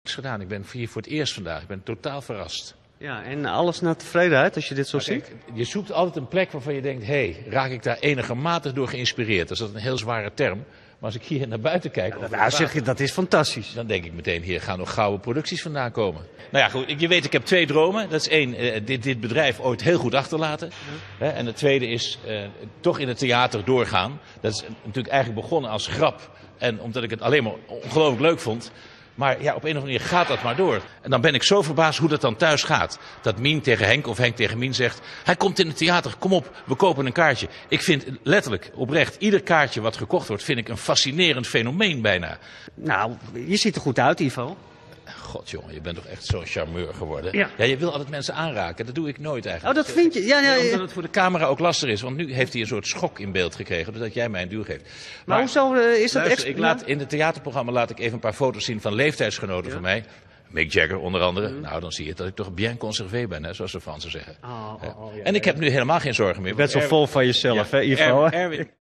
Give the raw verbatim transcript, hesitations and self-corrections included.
gedaan. Ik ben hier voor het eerst vandaag. Ik ben totaal verrast. Ja, en alles naar tevredenheid als je dit zo ziet? Kijk, je zoekt altijd een plek waarvan je denkt, hé, hey, raak ik daar enigermate door geïnspireerd? Dat is een heel zware term. Maar als ik hier naar buiten kijk, Ja, nou, zeg je, dat is fantastisch. dan denk ik meteen, hier gaan nog gouden producties vandaan komen. Nou ja, goed, je weet, ik heb twee dromen. Dat is één, eh, dit, dit bedrijf ooit heel goed achterlaten. Ja. Hè, en het tweede is eh, toch in het theater doorgaan. Dat is natuurlijk eigenlijk begonnen als grap. En omdat ik het alleen maar ongelooflijk leuk vond. Maar ja, op een of andere manier gaat dat maar door. En dan ben ik zo verbaasd hoe dat dan thuis gaat. Dat Mien tegen Henk of Henk tegen Mien zegt, hij komt in het theater, kom op, we kopen een kaartje. Ik vind letterlijk, oprecht, ieder kaartje wat gekocht wordt, vind ik een fascinerend fenomeen bijna. Nou, je ziet er goed uit, Ivo. God jongen, je bent toch echt zo'n charmeur geworden. Ja. Ja, je wil altijd mensen aanraken, dat doe ik nooit eigenlijk. Oh, dat vind je? Ja, ja, Ja, ja. omdat het voor de camera ook lastig is, want nu heeft hij een soort schok in beeld gekregen, doordat jij mij een duw geeft. Maar hoezo uh, is dat luister, extra? ik laat, in het theaterprogramma laat ik even een paar foto's zien van leeftijdsgenoten Ja. van mij. Mick Jagger onder andere. Mm. Nou, dan zie je dat ik toch bien conservé ben, hè, zoals de Fransen zeggen. Oh, oh, oh, ja, en ik heb nu helemaal geen zorgen meer. Je bent zo Er- vol van jezelf, Ja, hè, Ivo? Er- Erwin,